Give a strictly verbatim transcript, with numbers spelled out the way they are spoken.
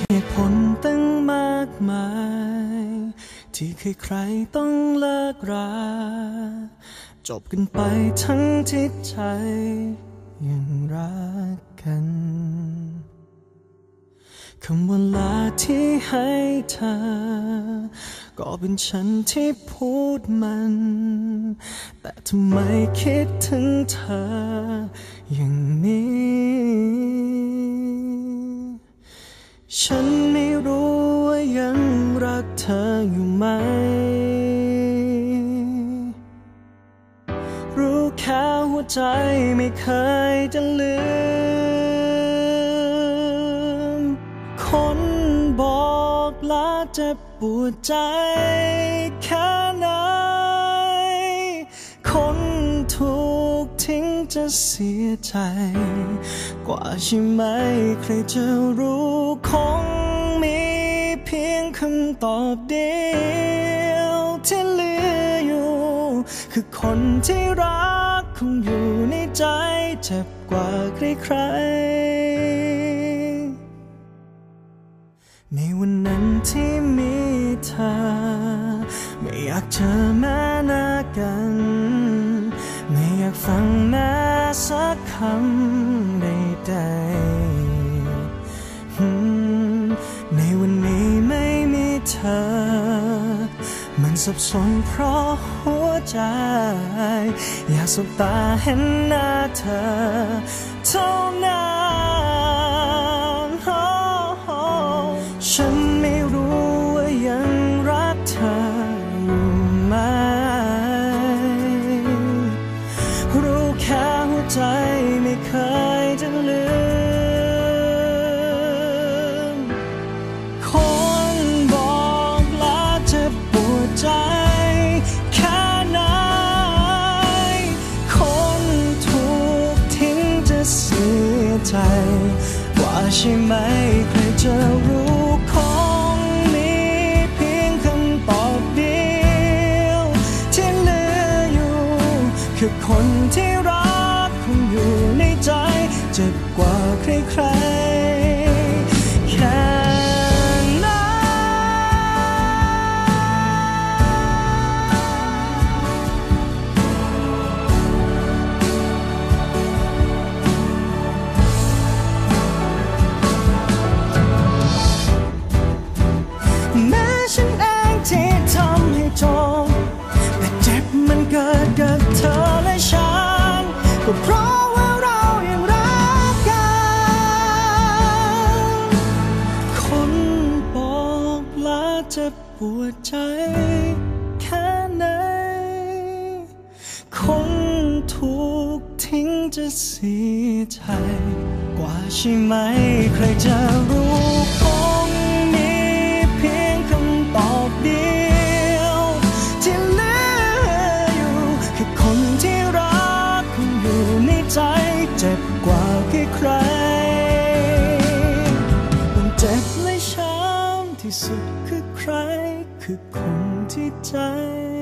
เหตุผลตั้งมากมายที่ใครๆต้องเลิกราจบกันไปทั้งที่ใจยังรักกันคำว่าลาที่ให้เธอก็เป็นฉันที่พูดมันแต่ทำไมคิดถึงเธออย่างนี้ฉันไม่รู้ว่ายังรักเธออยู่ไหมรู้แค่หัวใจไม่เคยจะลืมคนบอกลาเจ็บปวดใจแค่ไหนคนถูกทิ้งจะเสียใจกว่าใช่ไหมใครจะรู้คงมีเพียงคำตอบเดียวที่เหลืออยู่คือคนที่รักคงอยู่ในใจเจ็บกว่าใครๆในวันนั้นที่มีเธอไม่อยากเจอแม้หน้ากันไม่อยากฟังแม้สักคำใดๆในวันนี้ไม่มีเธอมันสับสนเพราะหัวใจอยากสบตาเห็นหน้าเธอเท่านั้นฉันไม่รู้ว่ายังรักเธออยู่ไหมรู้แค่หัวใจไม่เคยจะลืมคนบอกลาเจ็บปวดใจแค่ไหนคนถูกทิ้งจะเสียใจกว่าใช่ไหมใครจะรู้คงมีเพียงคำตอบเดียวที่เหลืออยู่คือคนที่รักคงอยู่ในใจเจ็บกว่าใครๆแค่แม้ฉันเองที่ทำให้จบแต่เจ็บมันเกิดกับเธอและฉันก็เพราะว่าเรายังรักกันคนบอกลาเจ็บปวดใจแค่ไหนคนถูกทิ้งจะเสียใจกว่าใช่ไหมใครจะรู้คงมีเพียงคำตอบเดียวที่เหลืออยู่คือคนที่รักคงอยู่ในใจเจ็บกว่าใครๆต้องเจ็บและช้ำที่สุดคือใครคือคนที่ใจ